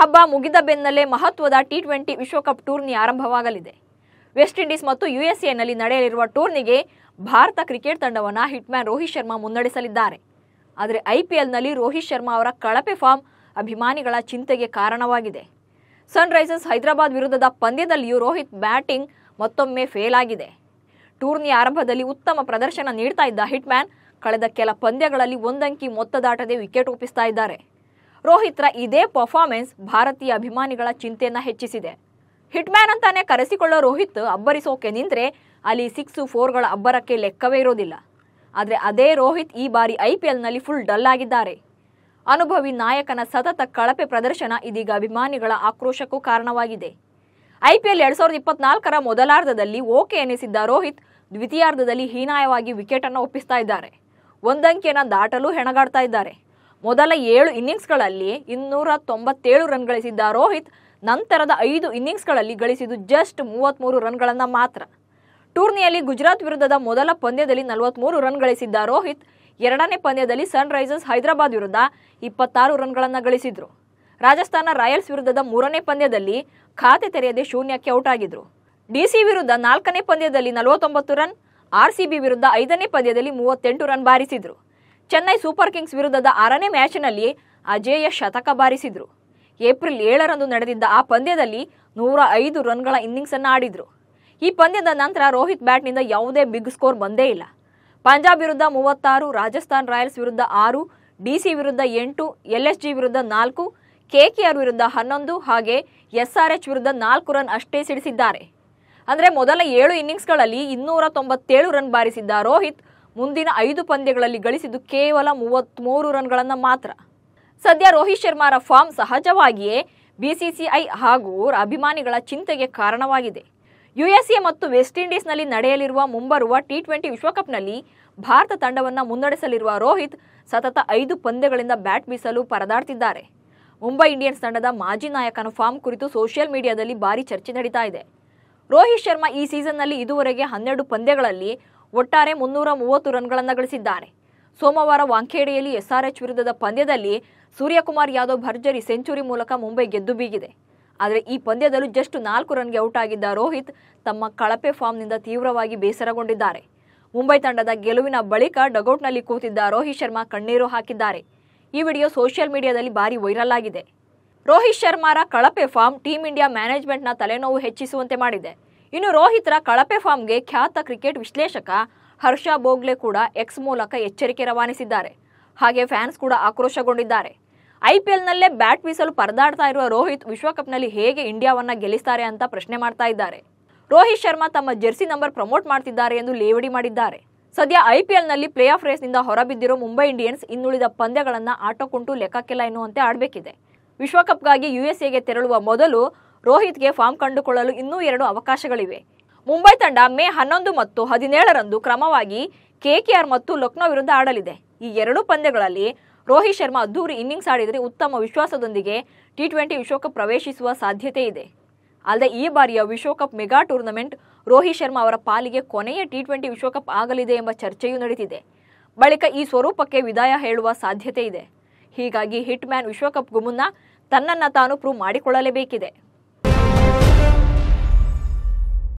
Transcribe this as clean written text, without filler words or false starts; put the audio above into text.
ಹಬ್ಬ ಮುಗಿದ ಬೆನ್ನಲ್ಲೇ ಮಹತ್ವದ ಟಿ20 ವಿಶ್ವಕಪ್ ಟೂರ್ನಿ ಆರಂಭವಾಗಲಿದೆ. ವೆಸ್ಟ್ ಇಂಡೀಸ್ ಮತ್ತು ಯುಎಸ್ಎನಲ್ಲಿ ನಡೆಯಲಿರುವ ಟೂರ್ನಿಗೆ ಭಾರತ ಕ್ರಿಕೆಟ್ ತಂಡವನ್ನು ಹಿಟ್ಮ್ಯಾನ್ ರೋಹಿತ್ ಶರ್ಮಾ ಮುನ್ನಡೆಸಲಿದ್ದಾರೆ. ಆದರೆ ಐಪಿಎಲ್ನಲ್ಲಿ ರೋಹಿತ್ ಶರ್ಮಾ ಅವರ ಕಳಪೆ ಫಾರ್ಮ್ ಅಭಿಮಾನಿಗಳ ಚಿಂತೆಗೆ ಕಾರಣವಾಗಿದೆ. ಸನ್ ರೈಸರ್ಸ್ ಹೈದರಾಬಾದ್ ವಿರುದ್ಧದ ಪಂದ್ಯದಲ್ಲಿಯೂ ರೋಹಿತ್ ಬ್ಯಾಟಿಂಗ್ ಮತ್ತೊಮ್ಮೆ ಫೇಲ್ ಆಗಿದೆ. ಟೂರ್ನಿ ಆರಂಭದಲ್ಲಿ ಉತ್ತಮ ಪ್ರದರ್ಶನ ನೀಡ್ತಾ ಇದ್ದ ಹಿಟ್ಮ್ಯಾನ್ ಕಳೆದ ಕೆಲ ಪಂದ್ಯಗಳಲ್ಲಿ ಒಂದಂಕಿ ಮೊತ್ತ ದಾಟದೆ ವಿಕೆಟ್ ಒಪ್ಪಿಸ್ತಾ ಇದ್ದಾರೆ. ರೋಹಿತ್ರ ಇದೇ ಪರ್ಫಾರ್ಮೆನ್ಸ್ ಭಾರತೀಯ ಅಭಿಮಾನಿಗಳ ಚಿಂತೆಯನ್ನ ಹೆಚ್ಚಿಸಿದೆ. ಹಿಟ್ಮ್ಯಾನ್ ಅಂತಾನೆ ಕರೆಸಿಕೊಳ್ಳೋ ರೋಹಿತ್ ಅಬ್ಬರಿಸೋಕೆ ನಿಂತ್ರೆ ಅಲ್ಲಿ 6-4ಗಳ ಅಬ್ಬರಕ್ಕೆ ಲೆಕ್ಕವೇ ಇರೋದಿಲ್ಲ. ಆದರೆ ಅದೇ ರೋಹಿತ್ ಈ ಬಾರಿ ಐಪಿಎಲ್ನಲ್ಲಿ ಫುಲ್ ಡಲ್ ಆಗಿದ್ದಾರೆ. ಅನುಭವಿ ನಾಯಕನ ಸತತ ಕಳಪೆ ಪ್ರದರ್ಶನ ಇದೀಗ ಅಭಿಮಾನಿಗಳ ಆಕ್ರೋಶಕ್ಕೂ ಕಾರಣವಾಗಿದೆ. ಐಪಿಎಲ್ 2024ರ ಮೊದಲಾರ್ಧದಲ್ಲಿ ಓಕೆ ಎನಿಸಿದ್ದ ರೋಹಿತ್ ದ್ವಿತೀಯಾರ್ಧದಲ್ಲಿ ಹೀನಾಯವಾಗಿ ವಿಕೆಟ್ ಅನ್ನು ಒಪ್ಪಿಸ್ತಾ ಇದ್ದಾರೆ. ಒಂದಂಕಿಯನ್ನು ದಾಟಲು ಹೆಣಗಾಡ್ತಾ ಇದ್ದಾರೆ. ಮೊದಲ 7 ಇನ್ನಿಂಗ್ಸ್ಗಳಲ್ಲಿ 297 ರನ್ ಗಳಿಸಿದ್ದ ರೋಹಿತ್ ನಂತರದ 5 ಇನ್ನಿಂಗ್ಸ್ಗಳಲ್ಲಿ ಗಳಿಸಿದ್ದು ಜಸ್ಟ್ 33 ರನ್ಗಳನ್ನು ಮಾತ್ರ. ಟೂರ್ನಿಯಲ್ಲಿ ಗುಜರಾತ್ ವಿರುದ್ಧದ ಮೊದಲ ಪಂದ್ಯದಲ್ಲಿ 43 ರನ್ ಗಳಿಸಿದ್ದ ರೋಹಿತ್ ಎರಡನೇ ಪಂದ್ಯದಲ್ಲಿ ಸನ್ ರೈಸರ್ಸ್ ಹೈದರಾಬಾದ್ ವಿರುದ್ಧ 26 ರನ್ಗಳನ್ನು ಗಳಿಸಿದ್ರು. ರಾಜಸ್ಥಾನ ರಾಯಲ್ಸ್ ವಿರುದ್ಧದ 3ನೇ ಪಂದ್ಯದಲ್ಲಿ ಖಾತೆ ತೆರೆಯದೆ ಶೂನ್ಯಕ್ಕೆ ಔಟ್ ಆಗಿದ್ರು. ಡಿಸಿ ವಿರುದ್ಧ 4ನೇ ಪಂದ್ಯದಲ್ಲಿ 49 ರನ್, ಆರ್ಸಿಬಿ ವಿರುದ್ಧ 5ನೇ ಪಂದ್ಯದಲ್ಲಿ 38 ರನ್ ಬಾರಿಸಿದ್ರು. ಚೆನ್ನೈ ಸೂಪರ್ ಕಿಂಗ್ಸ್ ವಿರುದ್ಧದ 6ನೇ ಮ್ಯಾಚ್ನಲ್ಲಿ ಅಜೇಯ ಶತಕ ಬಾರಿಸಿದ್ರು. ಏಪ್ರಿಲ್ 7ರಂದು ನಡೆದಿದ್ದ ಆ ಪಂದ್ಯದಲ್ಲಿ 105 ರನ್ಗಳ ಇನ್ನಿಂಗ್ಸ್ ಅನ್ನು ಆಡಿದ್ರು. ಈ ಪಂದ್ಯದ ನಂತರ ರೋಹಿತ್ ಬ್ಯಾಟ್ನಿಂದ ಯಾವುದೇ ಬಿಗ್ ಸ್ಕೋರ್ ಬಂದೇ ಇಲ್ಲ. ಪಂಜಾಬ್ ವಿರುದ್ಧ 36, ರಾಜಸ್ಥಾನ್ ರಾಯಲ್ಸ್ ವಿರುದ್ಧ 6, ಡಿಸಿ ವಿರುದ್ಧ 8, ಎಲ್ಎಸ್ಜಿ ವಿರುದ್ಧ 4, ಕೆಕೆಆರ್ ವಿರುದ್ಧ 11 ಹಾಗೆ ಎಸ್ಆರ್ಎಚ್ ವಿರುದ್ಧ 4 ರನ್ ಅಷ್ಟೇ ಸಿಡಿಸಿದ್ದಾರೆ. ಅಂದರೆ ಮೊದಲ 7 ಇನ್ನಿಂಗ್ಸ್ಗಳಲ್ಲಿ 297 ರನ್ ಬಾರಿಸಿದ್ದ ರೋಹಿತ್ ಮುಂದಿನ 5 ಪಂದ್ಯಗಳಲ್ಲಿ ಗಳಿಸಿದ್ದು ಕೇವಲ 33 ರನ್ಗಳನ್ನು ಮಾತ್ರ. ಸದ್ಯ ರೋಹಿತ್ ಶರ್ಮಾರ ಫಾರ್ಮ್ ಸಹಜವಾಗಿಯೇ ಬಿಸಿಸಿಐ ಹಾಗೂ ಅಭಿಮಾನಿಗಳ ಚಿಂತೆಗೆ ಕಾರಣವಾಗಿದೆ. ಯುಎಸ್ಎ ಮತ್ತು ವೆಸ್ಟ್ ಇಂಡೀಸ್ನಲ್ಲಿ ನಡೆಯಲಿರುವ ಮುಂಬರುವ ಟಿ20 ವಿಶ್ವಕಪ್ನಲ್ಲಿ ಭಾರತ ತಂಡವನ್ನು ಮುನ್ನಡೆಸಲಿರುವ ರೋಹಿತ್ ಸತತ 5 ಪಂದ್ಯಗಳಿಂದ ಬ್ಯಾಟ್ ಬೀಸಲು ಪರದಾಡ್ತಿದ್ದಾರೆ. ಮುಂಬೈ ಇಂಡಿಯನ್ಸ್ ತಂಡದ ಮಾಜಿ ನಾಯಕನ ಫಾರ್ಮ್ ಕುರಿತು ಸೋಷಿಯಲ್ ಮೀಡಿಯಾದಲ್ಲಿ ಭಾರಿ ಚರ್ಚೆ ನಡೀತಾ ಇದೆ. ರೋಹಿತ್ ಶರ್ಮಾ ಈ ಸೀಸನ್ನಲ್ಲಿ ಇದುವರೆಗೆ 12 ಪಂದ್ಯಗಳಲ್ಲಿ ಒಟ್ಟಾರೆ 330 ರನ್ಗಳನ್ನು ಗಳಿಸಿದ್ದಾರೆ. ಸೋಮವಾರ ವಾಂಖೇಡೆಯಲ್ಲಿ ಎಸ್ಆರ್ಎಚ್ ವಿರುದ್ಧದ ಪಂದ್ಯದಲ್ಲಿ ಸೂರ್ಯಕುಮಾರ್ ಯಾದವ್ ಭರ್ಜರಿ ಸೆಂಚುರಿ ಮೂಲಕ ಮುಂಬೈ ಗೆದ್ದು ಬೀಗಿದೆ. ಆದರೆ ಈ ಪಂದ್ಯದಲ್ಲೂ ಜಸ್ಟ್ 4 ರನ್ಗೆ ಔಟ್ ಆಗಿದ್ದ ರೋಹಿತ್ ತಮ್ಮ ಕಳಪೆ ಫಾರ್ಮ್ನಿಂದ ತೀವ್ರವಾಗಿ ಬೇಸರಗೊಂಡಿದ್ದಾರೆ. ಮುಂಬೈ ತಂಡದ ಗೆಲುವಿನ ಬಳಿಕ ಡಗೌಟ್ನಲ್ಲಿ ಕೂತಿದ್ದ ರೋಹಿತ್ ಶರ್ಮಾ ಕಣ್ಣೀರು ಹಾಕಿದ್ದಾರೆ. ಈ ವಿಡಿಯೋ ಸೋಷಿಯಲ್ ಮೀಡಿಯಾದಲ್ಲಿ ಭಾರಿ ವೈರಲ್ ಆಗಿದೆ. ರೋಹಿತ್ ಶರ್ಮಾರ ಕಳಪೆ ಫಾರ್ಮ್ ಟೀಮ್ ಇಂಡಿಯಾ ಮ್ಯಾನೇಜ್ಮೆಂಟ್ನ ತಲೆನೋವು ಹೆಚ್ಚಿಸುವಂತೆ ಮಾಡಿದೆ. ಇನ್ನು ರೋಹಿತ್ರ ಕಳಪೆ ಫಾರ್ಮ್ಗೆ ಖ್ಯಾತ ಕ್ರಿಕೆಟ್ ವಿಶ್ಲೇಷಕ ಹರ್ಷ ಬೋಗ್ಲೆ ಕೂಡ ಎಕ್ಸ್ ಮೂಲಕ ಎಚ್ಚರಿಕೆ ರವಾನಿಸಿದ್ದಾರೆ. ಹಾಗೆ ಫ್ಯಾನ್ಸ್ ಕೂಡ ಆಕ್ರೋಶಗೊಂಡಿದ್ದಾರೆ. ಐಪಿಎಲ್ನಲ್ಲೇ ಬ್ಯಾಟ್ ಬೀಸಲು ಪರದಾಡ್ತಾ ಇರುವ ರೋಹಿತ್ ವಿಶ್ವಕಪ್ನಲ್ಲಿ ಹೇಗೆ ಇಂಡಿಯಾವನ್ನ ಗೆಲ್ಲಿಸ್ತಾರೆ ಅಂತ ಪ್ರಶ್ನೆ ಮಾಡ್ತಾ ಇದ್ದಾರೆ. ರೋಹಿತ್ ಶರ್ಮಾ ತಮ್ಮ ಜೆರ್ಸಿ ನಂಬರ್ ಪ್ರಮೋಟ್ ಮಾಡ್ತಿದ್ದಾರೆ ಎಂದು ಲೇವಡಿ ಮಾಡಿದ್ದಾರೆ. ಸದ್ಯ ಐಪಿಎಲ್ನಲ್ಲಿ ಪ್ಲೇ ಆಫ್ ರೇಸ್ನಿಂದ ಹೊರಬಿದ್ದಿರೋ ಮುಂಬೈ ಇಂಡಿಯನ್ಸ್ ಇನ್ನುಳಿದ ಪಂದ್ಯಗಳನ್ನು ಆಟಕ್ಕುಂಟು ಲೆಕ್ಕಕ್ಕಿಲ್ಲ ಎನ್ನುವಂತೆ ಆಡಬೇಕಿದೆ. ವಿಶ್ವಕಪ್ಗಾಗಿ ಯುಎಸ್ಎಗೆ ತೆರಳುವ ಮೊದಲು ರೋಹಿತ್ಗೆ ಫಾರ್ಮ್ ಕಂಡುಕೊಳ್ಳಲು ಇನ್ನೂ 2 ಅವಕಾಶಗಳಿವೆ. ಮುಂಬೈ ತಂಡ ಮೇ 11 ಮತ್ತು 17ರಂದು ಕ್ರಮವಾಗಿ ಕೆಕೆಆರ್ ಮತ್ತು ಲಕ್ನೋ ವಿರುದ್ಧ ಆಡಲಿದೆ. ಈ 2 ಪಂದ್ಯಗಳಲ್ಲಿ ರೋಹಿತ್ ಶರ್ಮಾ ಅದ್ದೂರಿ ಇನ್ನಿಂಗ್ಸ್ ಆಡಿದರೆ ಉತ್ತಮ ವಿಶ್ವಾಸದೊಂದಿಗೆ ಟಿ20 ವಿಶ್ವಕಪ್ ಪ್ರವೇಶಿಸುವ ಸಾಧ್ಯತೆ ಇದೆ. ಅಲ್ಲದೆ ಈ ಬಾರಿಯ ವಿಶ್ವಕಪ್ ಮೆಗಾ ಟೂರ್ನಮೆಂಟ್ ರೋಹಿತ್ ಶರ್ಮಾ ಅವರ ಪಾಲಿಗೆ ಕೊನೆಯ ಟಿ20 ವಿಶ್ವಕಪ್ ಆಗಲಿದೆ ಎಂಬ ಚರ್ಚೆಯೂ ನಡೆದಿದೆ. ಬಳಿಕ ಈ ಸ್ವರೂಪಕ್ಕೆ ವಿದಾಯ ಹೇಳುವ ಸಾಧ್ಯತೆ ಇದೆ. ಹೀಗಾಗಿ ಹಿಟ್ ಮ್ಯಾನ್ ವಿಶ್ವಕಪ್ಗೂ ಮುನ್ನ ತನ್ನನ್ನು ತಾನು ಪ್ರೂವ್ ಮಾಡಿಕೊಳ್ಳಲೇಬೇಕಿದೆ.